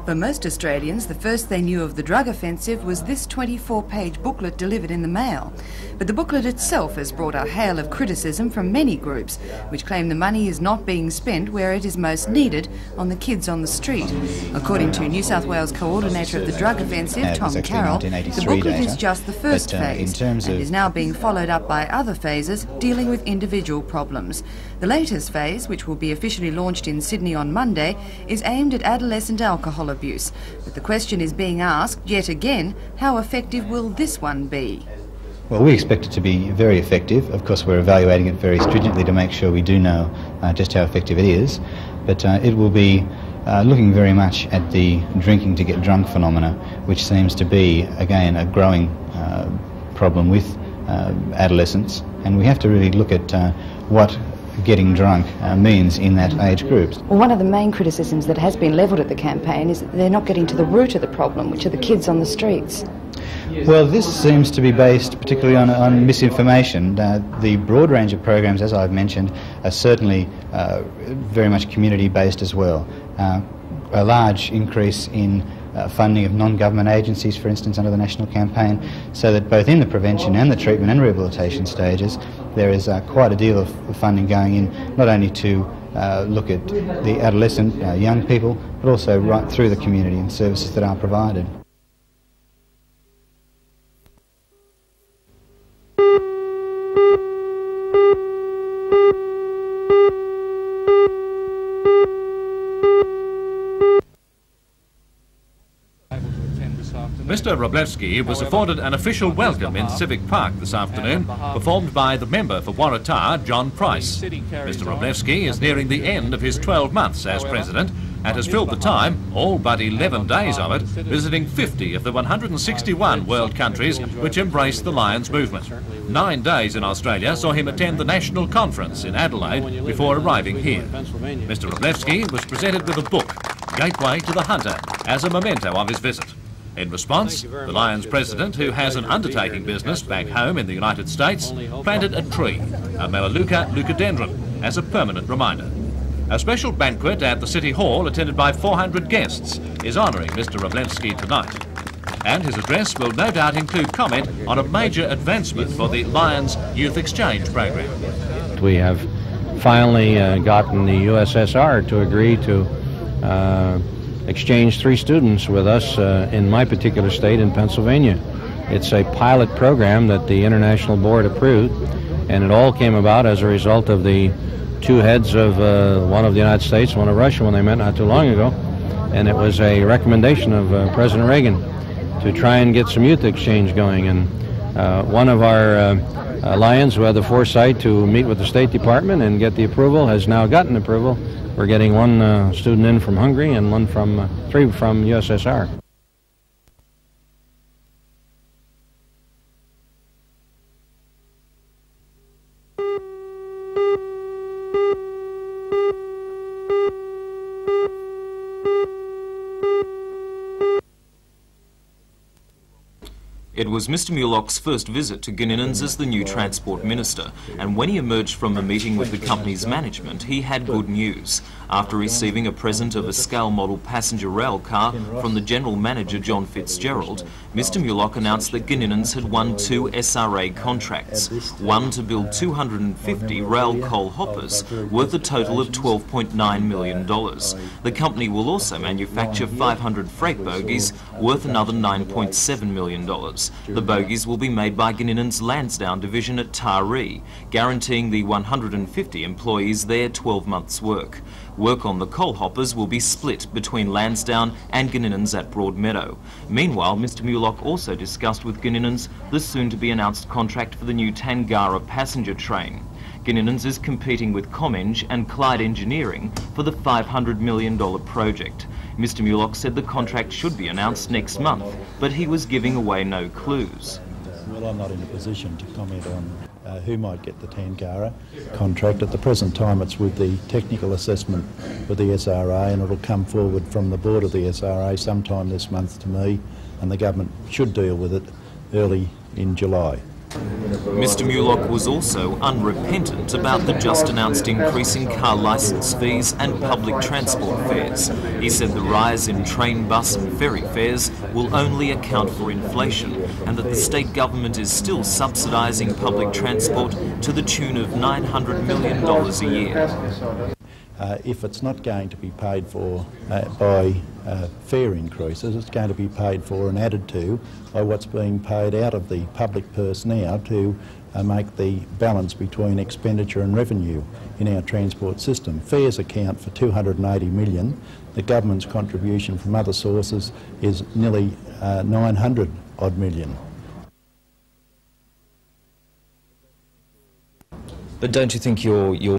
For most Australians, the first they knew of the drug offensive was this 24-page booklet delivered in the mail. But the booklet itself has brought a hail of criticism from many groups, which claim the money is not being spent where it is most needed, on the kids on the street. According to New South Wales Coordinator of the Drug Offensive, Tom Carroll, the booklet is just the first phase and is now being followed up by other phases dealing with individual problems. The latest phase, which will be officially launched in Sydney on Monday, is aimed at adolescent alcohol abuse. But the question is being asked, yet again, how effective will this one be? Well, we expect it to be very effective. Of course, we're evaluating it very stringently to make sure we do know just how effective it is. But it will be looking very much at the drinking to get drunk phenomena, which seems to be, again, a growing problem with adolescents. And we have to really look at what getting drunk means in that age group. Well, one of the main criticisms that has been levelled at the campaign is that they're not getting to the root of the problem, which are the kids on the streets. Well, this seems to be based particularly on misinformation. The broad range of programs, as I've mentioned, are certainly very much community-based as well. A large increase in funding of non-government agencies, for instance, under the national campaign, so that both in the prevention and the treatment and rehabilitation stages there is quite a deal of funding going in, not only to look at the adolescent young people, but also right through the community and services that are provided. Mr Wroblewski was afforded an official welcome in Civic Park this afternoon, performed by the member for Waratah, John Price. Mr Wroblewski is nearing the end of his 12 months as President and has filled the time, all but 11 days of it, visiting 50 of the 161 world countries which embrace the Lions movement. 9 days in Australia saw him attend the national conference in Adelaide before arriving here. Mr Wroblewski was presented with a book, Gateway to the Hunter, as a memento of his visit. In response, the Lions president, who has an undertaking business back home in the United States, planted a tree, a Melaleuca leucodendron, as a permanent reminder. A special banquet at the City Hall, attended by 400 guests, is honouring Mr Wroblewski tonight. And his address will no doubt include comment on a major advancement for the Lions Youth Exchange program. We have finally gotten the USSR to agree to exchange 3 students with us in my particular state in Pennsylvania. It's a pilot program that the International Board approved, and it all came about as a result of the 2 heads of one of the United States, one of Russia, when they met not too long ago. And it was a recommendation of President Reagan to try and get some youth exchange going. And one of our Lions who had the foresight to meet with the State Department and get the approval has now gotten approval. We're getting 1 student in from Hungary and 3 from USSR. It was Mr Mulock's first visit to Gininans as the new Transport Minister, and when he emerged from a meeting with the company's management, he had good news. After receiving a present of a scale model passenger rail car from the General Manager John Fitzgerald, Mr Mulock announced that Gininans had won 2 SRA contracts, one to build 250 rail coal hoppers worth a total of $12.9 million. The company will also manufacture 500 freight bogies worth another $9.7 million. The bogies will be made by Gininans' Lansdowne division at Taree, guaranteeing the 150 employees there 12 months' work. Work on the coal hoppers will be split between Lansdowne and Gininans at Broadmeadow. Meanwhile, Mr Mulock also discussed with Gininans the soon-to-be-announced contract for the new Tangara passenger train. Gininans is competing with Comenge and Clyde Engineering for the $500 million project. Mr Mulock said the contract should be announced next month, but he was giving away no clues. Well, I'm not in a position to comment on who might get the Tangara contract. At the present time, it's with the technical assessment with the SRA, and it'll come forward from the board of the SRA sometime this month to me, and the government should deal with it early in July. Mr Mulock was also unrepentant about the just-announced increase in car licence fees and public transport fares. He said the rise in train, bus and ferry fares will only account for inflation and that the state government is still subsidising public transport to the tune of $900 million a year. If it's not going to be paid for by fare increases, it's going to be paid for and added to by what's being paid out of the public purse now to make the balance between expenditure and revenue in our transport system. Fares account for $280 million. The government's contribution from other sources is nearly $900 odd million. But don't you think you're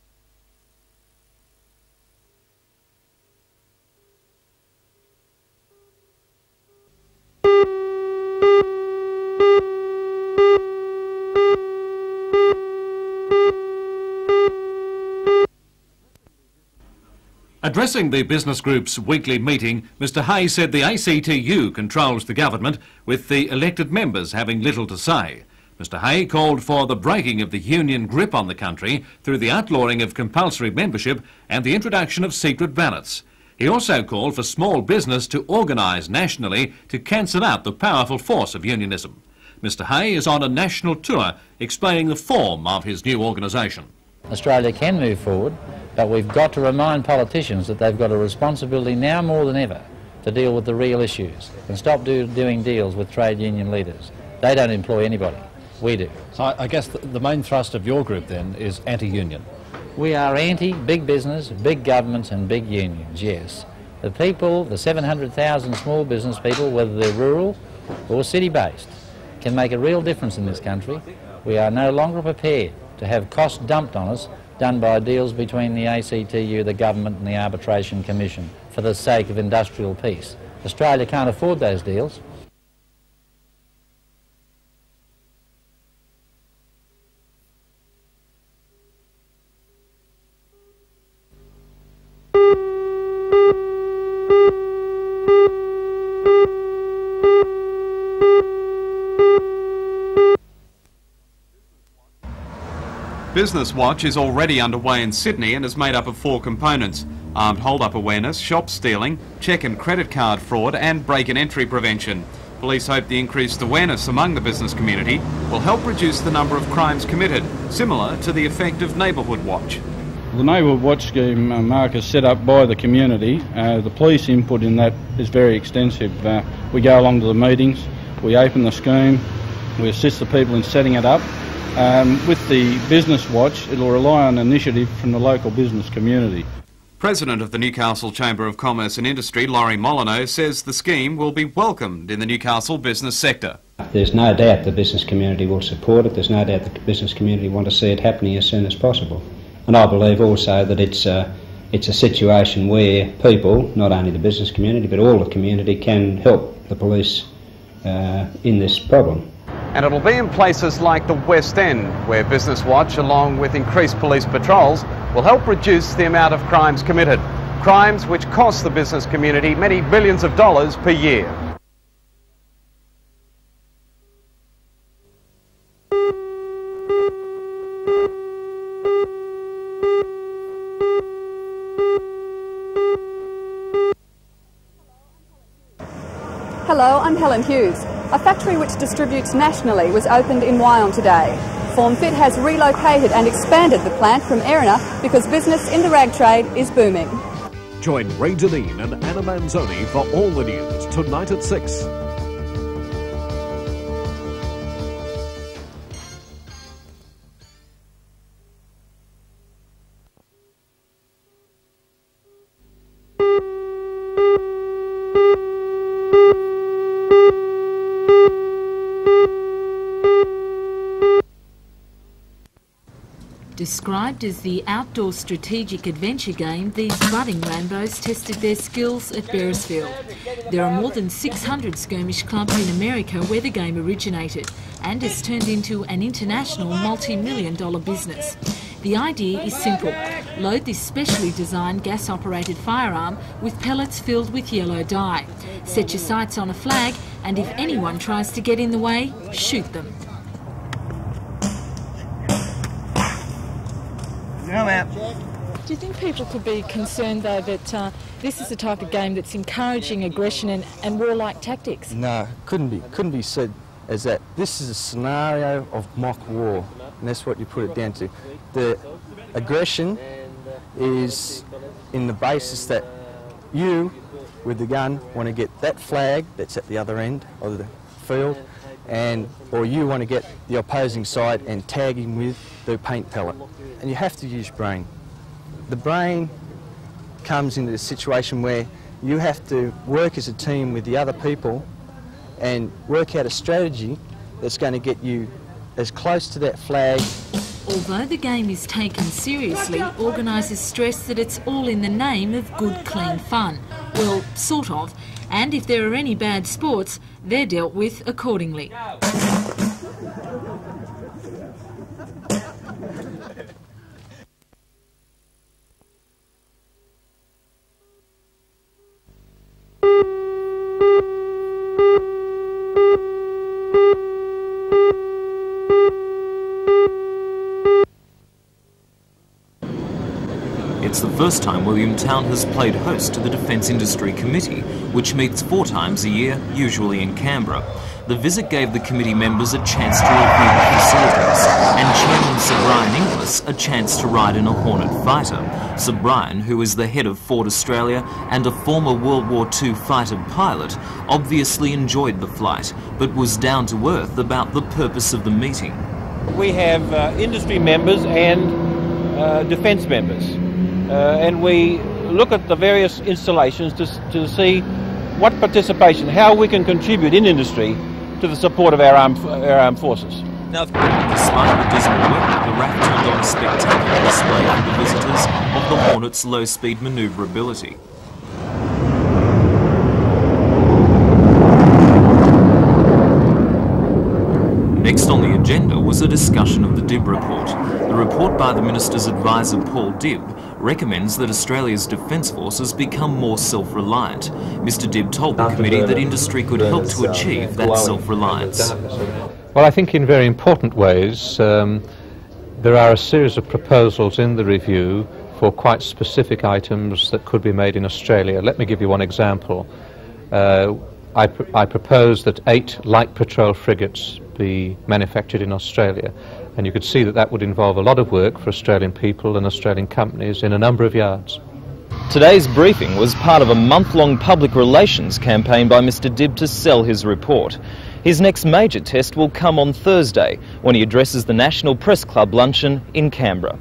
Addressing the business group's weekly meeting, Mr Hay said the ACTU controls the government, with the elected members having little to say. Mr Hay called for the breaking of the union grip on the country through the outlawing of compulsory membership and the introduction of secret ballots. He also called for small business to organise nationally to cancel out the powerful force of unionism. Mr Hay is on a national tour explaining the form of his new organisation. Australia can move forward, but we've got to remind politicians that they've got a responsibility now more than ever to deal with the real issues and stop doing deals with trade union leaders. They don't employ anybody. We do. So I guess the main thrust of your group then is anti-union. We are anti-big business, big governments and big unions, yes. The people, the 700,000 small business people, whether they're rural or city-based, can make a real difference in this country. We are no longer prepared to have costs dumped on us done by deals between the ACTU, the government and the Arbitration Commission for the sake of industrial peace. Australia can't afford those deals. Business Watch is already underway in Sydney and is made up of 4 components: armed hold-up awareness, shop stealing, cheque and credit card fraud and break-and-entry prevention. Police hope the increased awareness among the business community will help reduce the number of crimes committed, similar to the effect of Neighbourhood Watch. The Neighbourhood Watch scheme, Mark, is set up by the community. The police input in that is very extensive. We go along to the meetings, we open the scheme, we assist the people in setting it up. With the Business Watch, it will rely on initiative from the local business community. President of the Newcastle Chamber of Commerce and Industry, Laurie Molyneux, says the scheme will be welcomed in the Newcastle business sector. There's no doubt the business community will support it. There's no doubt the business community want to see it happening as soon as possible. And I believe also that it's a situation where people, not only the business community but all the community, can help the police in this problem. And it'll be in places like the West End, where Business Watch, along with increased police patrols, will help reduce the amount of crimes committed. Crimes which cost the business community many billions of dollars per year. Hello, I'm Helen Hughes. A factory which distributes nationally was opened in Wyong today. Formfit has relocated and expanded the plant from Erina because business in the rag trade is booming. Join Ray Deneen and Anna Manzoni for all the news tonight at 6. Described as the outdoor strategic adventure game, these budding Rambos tested their skills at Beresfield. There are more than 600 skirmish clubs in America where the game originated and has turned into an international multi-million-dollar business. The idea is simple. Load this specially designed gas-operated firearm with pellets filled with yellow dye. Set your sights on a flag and if anyone tries to get in the way, shoot them. Do you think people could be concerned, though, that this is the type of game that's encouraging aggression and warlike tactics? No, couldn't be said as that. This is a scenario of mock war, and that's what you put it down to. The aggression is in the basis that you, with the gun, want to get that flag that's at the other end of the field, or you want to get the opposing side and tag him with the paint pellet. And you have to use brain. The brain comes into the situation where you have to work as a team with the other people and work out a strategy that's going to get you as close to that flag. Although the game is taken seriously, organisers stress that it's all in the name of good, clean fun. Well, sort of. And if there are any bad sports, they're dealt with accordingly. It's the first time Williamtown has played host to the Defence Industry Committee, which meets 4 times a year, usually in Canberra. The visit gave the committee members a chance to review the facilities, and Chairman Sir Brian Inglis a chance to ride in a Hornet fighter. Sir Brian, who is the head of Ford Australia and a former World War II fighter pilot, obviously enjoyed the flight, but was down to earth about the purpose of the meeting. We have industry members and defence members. And we look at the various installations to see what participation, how we can contribute in industry to the support of our armed forces. Now, despite the dismal weather, the RAF turned on a spectacular display for the visitors of the Hornet's low-speed manoeuvrability. Next on the agenda was a discussion of the Dibb report. The report by the Minister's advisor Paul Dibb recommends that Australia's defence forces become more self-reliant. Mr Dibb told the committee that industry could help to achieve that self-reliance. Well, I think in very important ways there are a series of proposals in the review for quite specific items that could be made in Australia. Let me give you one example. I propose that 8 light patrol frigates be manufactured in Australia, and you could see that that would involve a lot of work for Australian people and Australian companies in a number of yards. Today's briefing was part of a month-long public relations campaign by Mr Dibb to sell his report. His next major test will come on Thursday, when he addresses the National Press Club luncheon in Canberra.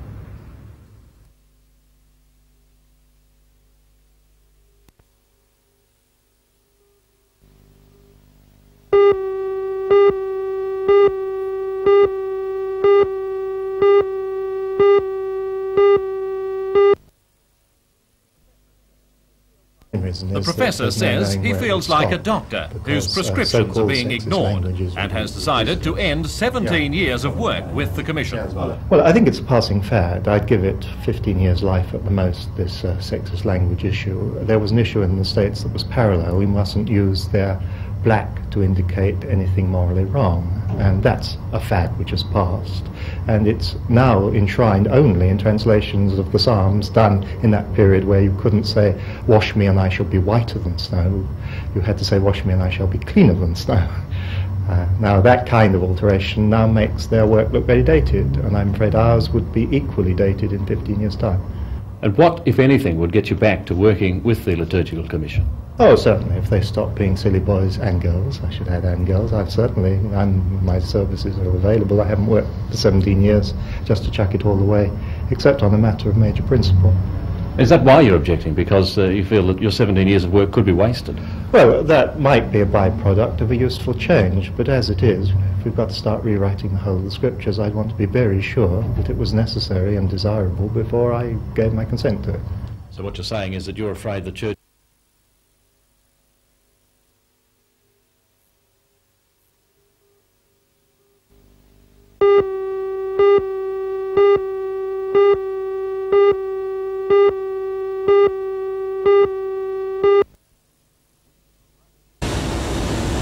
The professor says he feels like a doctor whose prescriptions are being ignored and has decided to end 17 years of work with the Commission. Well, I think it's a passing fad. I'd give it 15 years' life at the most, this sexist language issue. There was an issue in the States that was parallel. We mustn't use their black to indicate anything morally wrong, and that's a fad which has passed, and it's now enshrined only in translations of the Psalms done in that period where you couldn't say wash me and I shall be whiter than snow. You had to say wash me and I shall be cleaner than snow. Now that kind of alteration now makes their work look very dated, and I'm afraid ours would be equally dated in 15 years' time. And what, if anything, would get you back to working with the Liturgical Commission? Oh, certainly, if they stop being silly boys and girls. I should add and girls. My services are available. I haven't worked for 17 years just to chuck it all away, except on a matter of major principle. Is that why you're objecting? Because you feel that your 17 years of work could be wasted? Well, that might be a byproduct of a useful change, but as it is, if we've got to start rewriting the whole of the scriptures, I'd want to be very sure that it was necessary and desirable before I gave my consent to it. So what you're saying is that you're afraid the Church...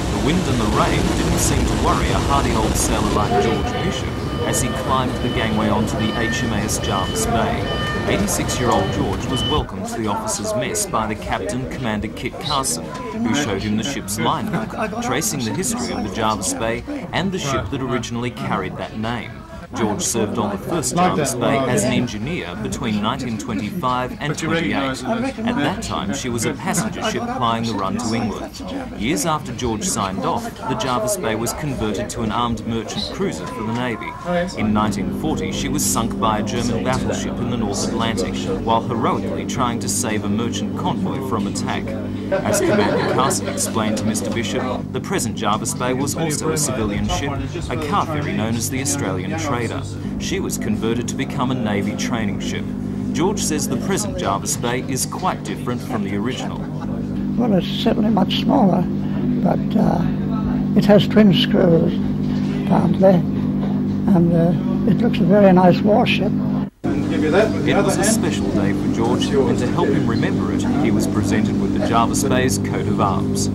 seemed to worry a hardy old sailor like George Bishop as he climbed the gangway on onto the HMAS Jarvis Bay. 86-year-old George was welcomed to the officers' mess by the captain, Commander Kit Carson, who showed him the ship's line book, tracing the history of the Jarvis Bay and the ship that originally carried that name. George served on the first Jarvis Bay as an engineer between 1925 and 28. At that time, she was a passenger ship plying the run to England. Years after George signed off, the Jarvis Bay was converted to an armed merchant cruiser for the Navy. In 1940, she was sunk by a German battleship in the North Atlantic, while heroically trying to save a merchant convoy from attack. As Commander Carson explained to Mr. Bishop, the present Jarvis Bay was also a civilian ship, a car ferry known as the Australian Trader. She was converted to become a Navy training ship. George says the present Jarvis Bay is quite different from the original. Well, it's certainly much smaller, but it has twin screws, apparently, and it looks a very nice warship. It was a special day for George, and to help him remember it, he was presented with the Jarvis Bay's coat of arms.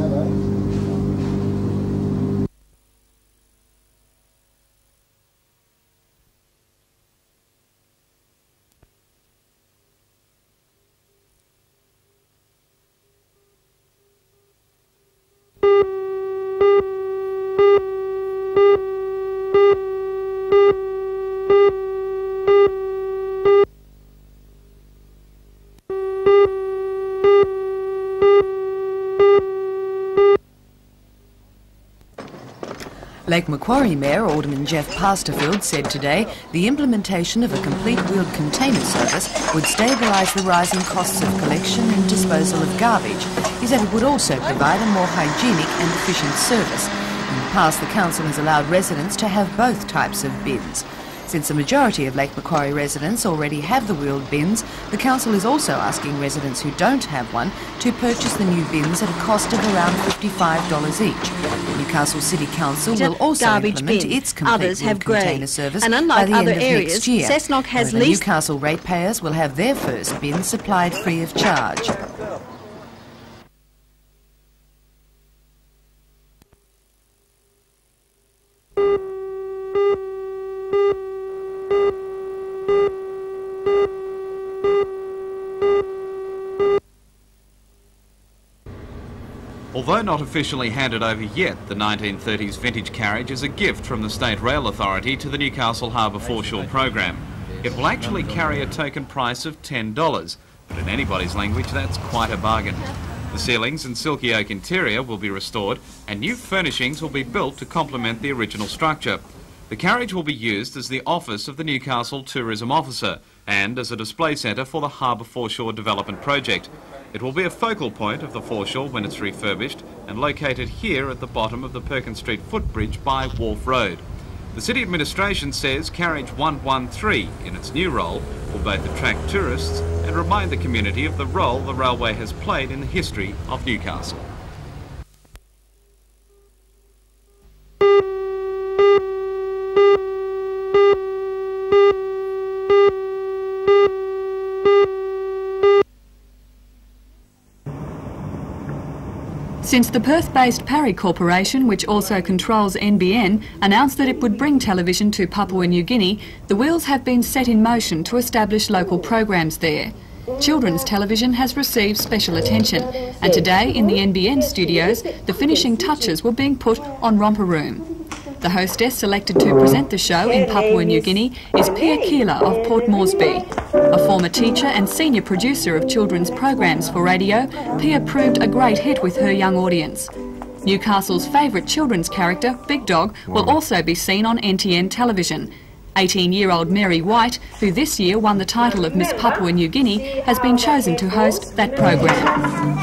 Lake Macquarie Mayor Alderman Jeff Pasterfield said today the implementation of a complete wheeled container service would stabilise the rising costs of collection and disposal of garbage. He said it would also provide a more hygienic and efficient service. In the past, the council has allowed residents to have both types of bins. Since the majority of Lake Macquarie residents already have the wheeled bins, the council is also asking residents who don't have one to purchase the new bins at a cost of around $55 each. The Newcastle City Council will also implement its complete wheeled container service and by unlike the end other of areas, next year. Cessnock has However, leased... Newcastle ratepayers will have their first bin supplied free of charge. Although not officially handed over yet, the 1930s vintage carriage is a gift from the State Rail Authority to the Newcastle Harbour Foreshore program. It will actually carry a token price of $10, but in anybody's language that's quite a bargain. The ceilings and silky oak interior will be restored and new furnishings will be built to complement the original structure. The carriage will be used as the office of the Newcastle Tourism Officer and as a display centre for the Harbour Foreshore Development Project. It will be a focal point of the foreshore when it's refurbished and located here at the bottom of the Perkins Street footbridge by Wharf Road. The City Administration says Carriage 113 in its new role will both attract tourists and remind the community of the role the railway has played in the history of Newcastle. Since the Perth-based Parry Corporation, which also controls NBN, announced that it would bring television to Papua New Guinea, the wheels have been set in motion to establish local programs there. Children's television has received special attention, and today in the NBN studios, the finishing touches were being put on Romper Room. The hostess selected to present the show in Papua New Guinea is Pia Keeler of Port Moresby. A former teacher and senior producer of children's programs for radio, Pia proved a great hit with her young audience. Newcastle's favourite children's character, Big Dog, will also be seen on NTN Television. 18-year-old Mary White, who this year won the title of Miss Papua New Guinea, has been chosen to host that program.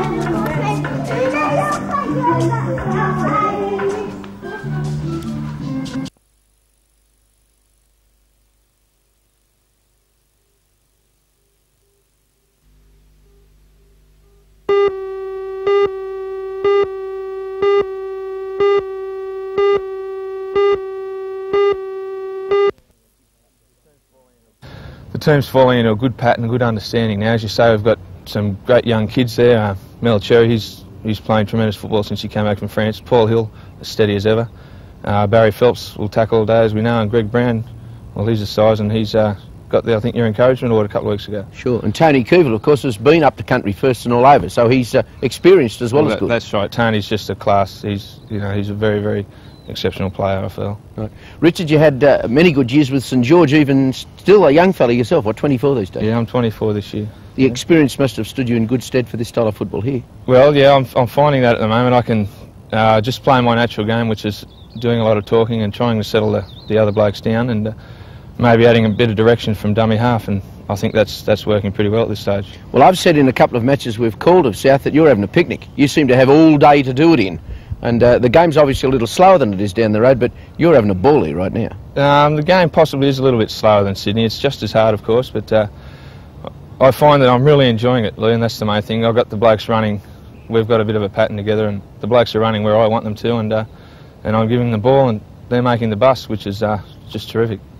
The team's falling into a good pattern, a good understanding now. As you say, we've got some great young kids there. Mel Cherry, he's playing tremendous football since he came back from France. Paul Hill, as steady as ever. Barry Phelps will tackle all day, as we know, and Greg Brown well, he's the size, and he's got the, I think, your encouragement award a couple of weeks ago. Sure, and Tony Coover, of course, has been up the country first and all over, so he's experienced as well as good. That's right. Tony's just a class. He's a very, very exceptional player, I feel. Right. Richard, you had many good years with St George, even still a young fella yourself. What, 24 these days? Yeah, I'm 24 this year. The experience must have stood you in good stead for this style of football here. Well, yeah, I'm finding that at the moment. I can just play my natural game, which is doing a lot of talking and trying to settle the other blokes down, and maybe adding a bit of direction from dummy half, and I think that's working pretty well at this stage. Well, I've said in a couple of matches we've called of South that you're having a picnic. You seem to have all day to do it in, and the game's obviously a little slower than it is down the road, but you're having a ball here right now. The game possibly is a little bit slower than Sydney. It's just as hard, of course, but I find that I'm really enjoying it, Lee, and that's the main thing. I've got the blokes running. We've got a bit of a pattern together, and the blokes are running where I want them to, and I'm giving the ball, and they're making the bus, which is just terrific.